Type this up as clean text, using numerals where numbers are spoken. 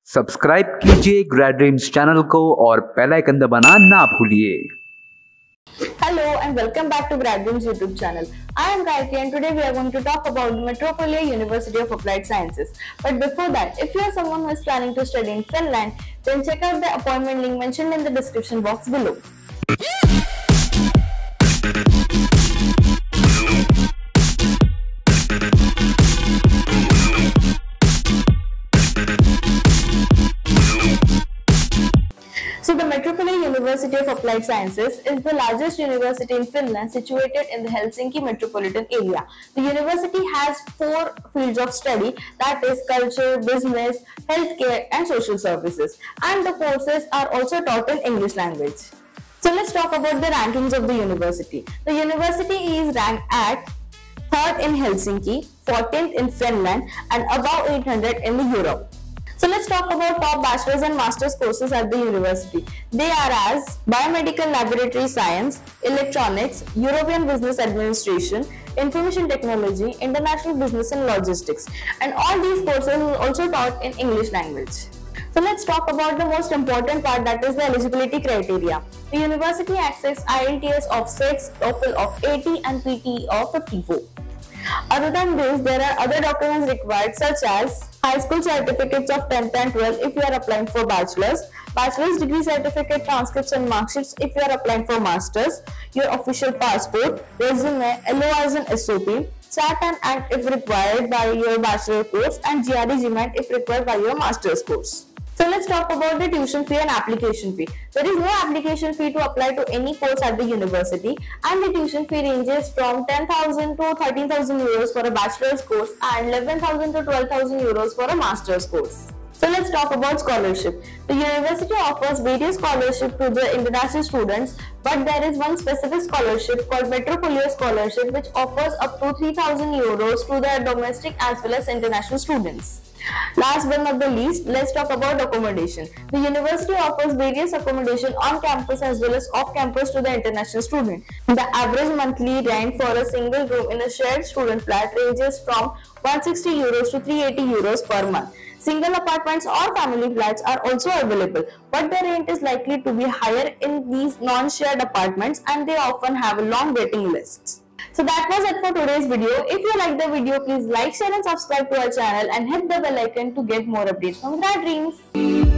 Subscribe कीजिए grade dreams channel को और बेल आइकन दबाना ना भूलिए। Hello and welcome back to Grad Dreams YouTube channel. I am Gayatri and today we are going to talk about the Metropolia University of Applied Sciences. But before that, if you are someone who is planning to study in Finland, then check out the appointment link mentioned in the description box below. So the Metropolia University of Applied Sciences is the largest university in Finland situated in the Helsinki metropolitan area. The university has 4 fields of study, that is culture, business, healthcare and social services, and the courses are also taught in English language. So let's talk about the rankings of the university. The university is ranked at 3rd in Helsinki, 14th in Finland and above 800 in the Europe. So let's talk about top bachelor's and master's courses at the university. They are as Biomedical Laboratory Science, Electronics, European Business Administration, Information Technology, International Business and Logistics. And all these courses are also taught in English language. So let's talk about the most important part, that is the eligibility criteria. The university accepts IELTS of 6, TOEFL of 80 and PTE of 54. Other than this, there are other documents required such as high school certificates of 10th and 12th if you are applying for bachelor's degree certificate, transcripts and mark sheets if you are applying for master's, your official passport, resume, LOIs and SOP, SAT and ACT if required by your bachelor course, and GRE GMAT if required by your master's course. So let's talk about the tuition fee and application fee. There is no application fee to apply to any course at the university, and the tuition fee ranges from 10,000 to 13,000 euros for a bachelor's course and 11,000 to 12,000 euros for a master's course. So let's talk about scholarship. The university offers various scholarships to the international students, but there is one specific scholarship called Metropolia Scholarship which offers up to 3,000 euros to the domestic as well as international students. Last but not the least, let's talk about accommodation. The university offers various accommodation on campus as well as off campus to the international student. The average monthly rent for a single room in a shared student flat ranges from 160 euros to 380 euros per month. Single apartments or family flats are also available, but the rent is likely to be higher in these non-shared apartments and they often have long waiting lists. So that was it for today's video. If you like the video, please like, share and subscribe to our channel and hit the bell icon to get more updates from Grad Dreams.